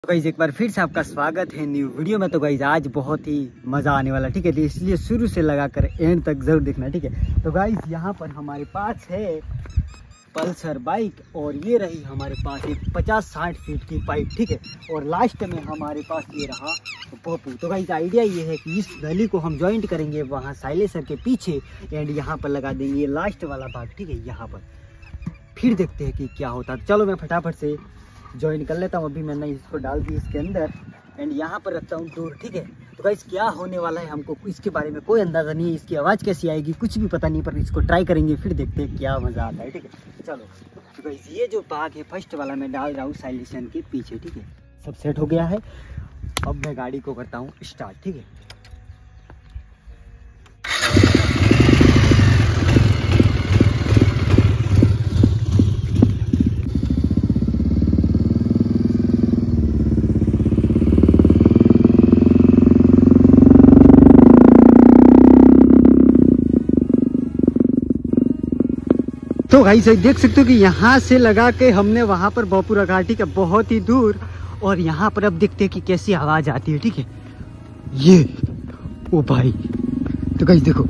तो गाइस एक बार फिर से आपका स्वागत है न्यू वीडियो में। तो गाइस आज बहुत ही मज़ा आने वाला, ठीक है, तो इसलिए शुरू से लगाकर एंड तक ज़रूर देखना, ठीक है। तो गाइस यहाँ पर हमारे पास है पल्सर बाइक और ये रही हमारे पास एक 50-60 फीट की पाइप, ठीक है। और लास्ट में हमारे पास ये रहा पप्पू। तो गाइस आइडिया ये है कि इस गली को हम जॉइंट करेंगे वहाँ साइलेंसर के पीछे एंड यहाँ पर लगा देंगे ये लास्ट वाला भाग, ठीक है, यहाँ पर। फिर देखते हैं कि क्या होता है। चलो मैं फटाफट से ज्वाइन कर लेता हूँ। अभी मैंने इसको डाल दी इसके अंदर एंड यहाँ पर रखता हूँ डोर, ठीक है। तो गाइस क्या होने वाला है हमको इसके बारे में कोई अंदाज़ा नहीं है, इसकी आवाज़ कैसी आएगी कुछ भी पता नहीं, पर इसको ट्राई करेंगे फिर देखते हैं क्या मज़ा आता है, ठीक है। चलो तो गाइस ये जो भाग है फर्स्ट वाला मैं डाल रहा हूँ साइलेंसर के पीछे, ठीक है। सब सेट हो गया है। अब मैं गाड़ी को करता हूँ स्टार्ट, ठीक है। तो भाई सही देख सकते हो कि यहाँ से लगा के हमने वहाँ पर बापू रखा, ठीक है, बहुत ही दूर। और यहाँ पर अब देखते हैं कि कैसी आवाज़ आती है, ठीक है। ये ओ भाई, तो गाइस देखो,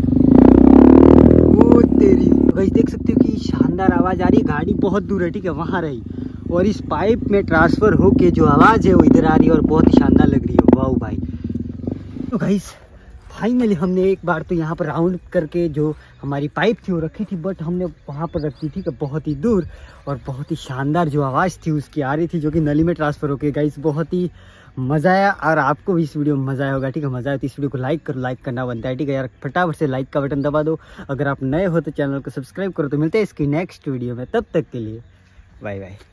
ओ तेरी, तो गाइस देख सकते हो कि शानदार आवाज़ आ रही है। गाड़ी बहुत दूर है, ठीक है, वहाँ रही और इस पाइप में ट्रांसफ़र होके जो आवाज़ है वो इधर आ रही है और बहुत ही शानदार लग रही है। वाह भाई। तो गाइस फाइनली हमने एक बार तो यहाँ पर राउंड करके जो हमारी पाइप थी वो रखी थी, बट हमने वहाँ पर रख दी थी कि बहुत ही दूर। और बहुत ही शानदार जो आवाज़ थी उसकी आ रही थी जो कि नली में ट्रांसफ़र होके। गाइस बहुत ही मज़ा आया और आपको भी इस वीडियो में मज़ा आया होगा, ठीक है। मज़ा आया तो इस वीडियो को लाइक करो, लाइक करना बनता है, ठीक है यार। फटाफट से लाइक का बटन दबा दो। अगर आप नए हो तो चैनल को सब्सक्राइब करो। तो मिलते हैं इसकी नेक्स्ट वीडियो में, तब तक के लिए बाय बाय।